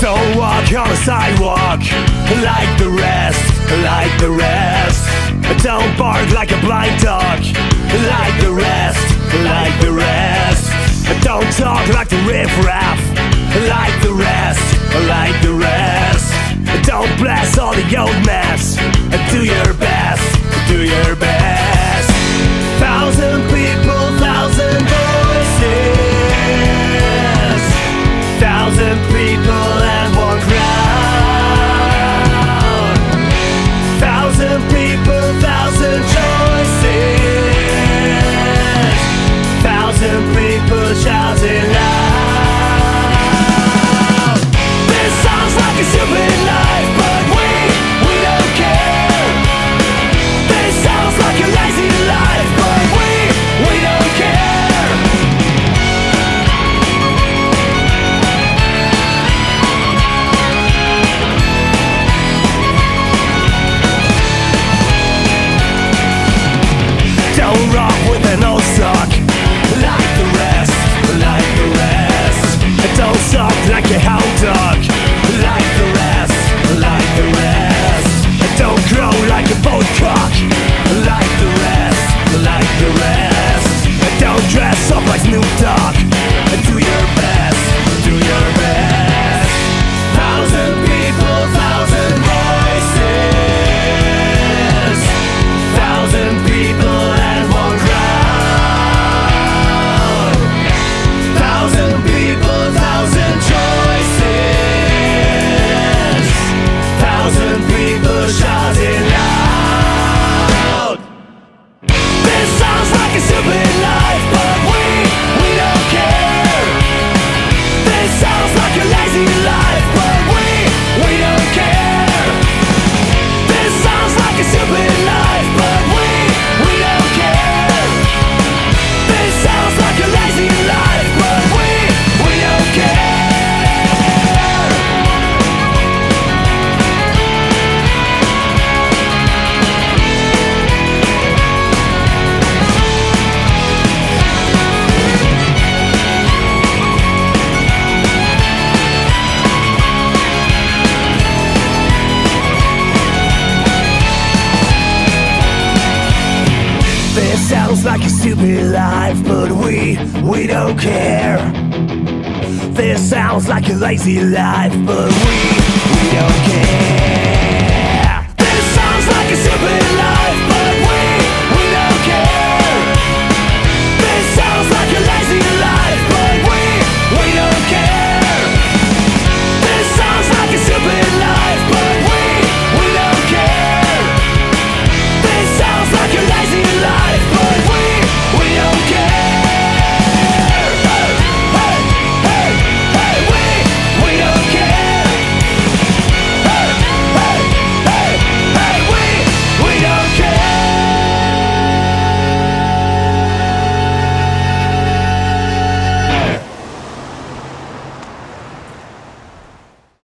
Don't walk on the sidewalk like the rest, like the rest. Don't bark like a blind dog like the rest, like the rest. Don't talk like the riffraff like the rest, like the rest. Don't blast all the old mess. Do your best, do your best. Thousand people, thousand voices. Thousand people and one crowd. Thousand people, thousand choices. Thousand people shouting loud. This sounds like a stupid life, but we don't care. This sounds like a lazy life, but we don't care. Don't rock with an old sock like the rest, like the rest. Don't suck like a hound dog like the rest, like the rest. Don't grow like a boat cock like the rest, like the rest. Don't dress up like Snoop Dogg. Do your best, do your best. Thousand people, thousand voices. Thousand people and one crowd. Thousand people, thousand choices. Thousand people shouting loud. This sounds like a stupid life, but we don't care. This sounds like a lazy life, but we don't care. This sounds like a stupid life, but we don't care. This sounds like a lazy life, but we don't care. This sounds like a stupid life, but we don't care. This sounds like a lazy life, but we don't care.